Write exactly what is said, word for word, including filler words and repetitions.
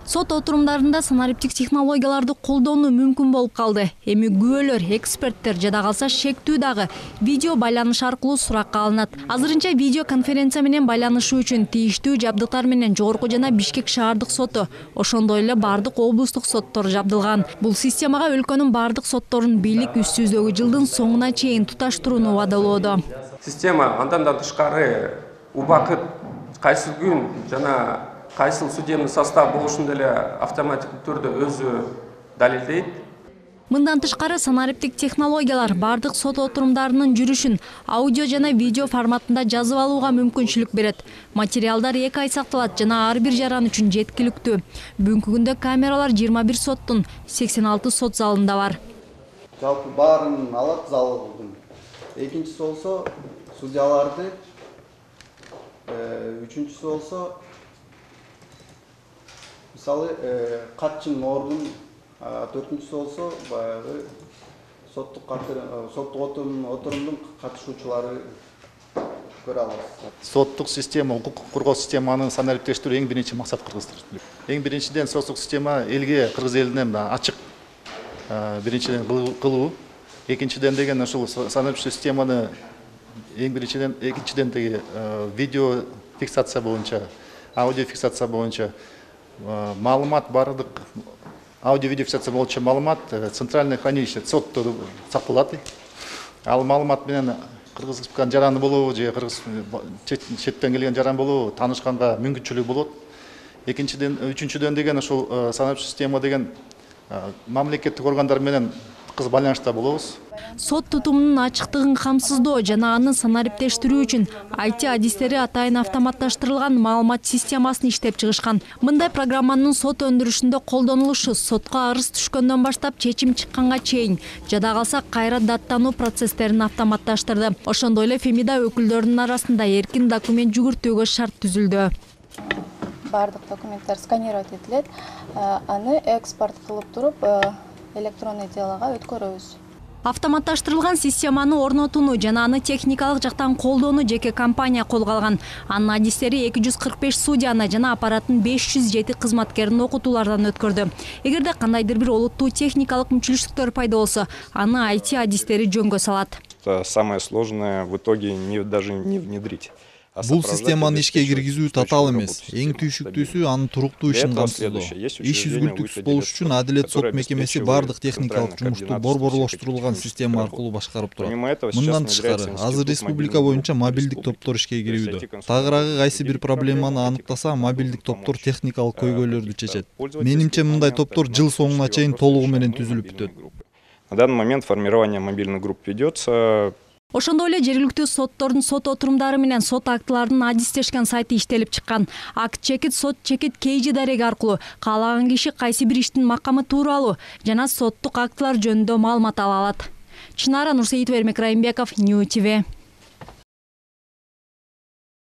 Сот отурумдарында санариптик технологияларды колдонуу мүмкүн болуп калды. Эми күбөлөр, эксперттер жада калса шектүү дагы видео байланыш аркылуу суракка алынат. Азырынча видео конференция менен байланышуу үчүн тийиштүү жабдыктар менен Жогорку жана Бишкек шаардык соту, ошондой эле бардык облустук соттор жабдылган. Бул системага өлкөнүн бардык сотторун бийлик үстүздөгү жылдын соңуна чейин туташтырууну убадалоодо. Система андан да тышкары убакыт, кайсы күн жана кайсыл судебный состав болушун деле автоматиктик түрдө өзү далилдейт. Мындан тышкары санариптик технологиялар бардык сот отурумдарынын жүрүшүн аудио жана видео форматында жазып алууга мүмкүнчүлүк берет. Материалдар эки ай сакталат жана ар бир жаран үчүн жеткиликтүү. Бүгүнкү күндө камералар жыйырма бир соттун сексен алты сот залында бар. Жалпы баарын алат залдын. Экинчиси болсо судьяларды, үчүнчүсү болсо мисалы катчын орган, төртүнчүсү болсо баягы соттук соттук отурумдун катышуучулары көрө алат. Соттук система, укук коргоо системанын санариптештирүү эң биринчи максат кыргыздар. Эң биринчиден соттук система элге, кыргыз элине ачык биринчиден кылуу, экинчиден деген ушул санариптештирүү системаны эң биринчиден, экинчиден деги видео фиксация боюнча, аудио фиксация боюнча маалымат бардык аудио видео фиксация боюнча маалымат центральный хранилище сотто сакталат. Ал маалымат менен кыргыз республиканын жараны болобу же кыргыз четтен келген жаран болобу таанышканга мүмкүнчүлүгү болот. Экинчиден, үчүнчүдөн деген ушул санариптик система деген мамлекеттик органдар менен тыгыз байланышта болобуз. Сот тутумунун ачыктыгын камсыздоо жана аны санариптештирүү үчүн ай ти адистери атайын автоматташтырылган маалымат системасын иштеп чыгышкан. Мындай программанын сот өндүрүшүндө колдонулушу сотко арыз түшкөндөн баштап чечим чыкканга чейин жада калса кайра даттануу процесстерин автоматташтырды. Ошондой эле Фемида өкүлдөрүнүн арасында эркин документ жүгүртүүгө шарт түзүлдү. Бардык документтер сканировать этилет, аны экспорт кылып туруп электронный делага өткөрөбүз. Автоматташтырылган системаны орнотууну жана аны техникалык жактан колдоону жеке компания колго алган. Анын адистери эки жүз кырк беш судьяны жана аппараттын беш жүз жети кызматкерин окутуулардан өткөрдү. Эгерде кандайдыр бир олуттуу техникалык мүмкүнчүлүктөр пайда болсо, аны ай ти адистери жөнгө салат. Самое сложное в итоге не даже не внедрить. Бул системаны ишке киргизүү татаал эмес. Эң түйшүктүүсү анын туруктуу ишин камсыздоо. Иш үзгүлтүксүз болуш үчүн Адилет сот мекемеси бардык техникалык жумушту борборлоштурулган система аркылуу башкарып турат. Мындан тышкары, азыр республика боюнча мобилдик топтор ишке кирүүдө. Тагыраагы кайсы бир проблеманы аныктаса, мобилдик топтор техникалык көйгөйлөрдү чечет. Менимче мындай топтор жыл соңуна чейин толугу менен түзүлүп бүтөт. На данный момент формирование мобильных групп ведется. Ошондой эле жергиликтүү соттордун сот отурумдары менен сот актыларынын адистешкен сайты иштелип чыккан. Акт чекит, сот чекит кейжи дареги аркылуу каалаган киши кайсы бир иштин макамы тууралуу жана соттук актылар жөнүндө маалымат ала алат. Чынара Нурсейитова, Эрмек Райымбеков, Нью ти ви.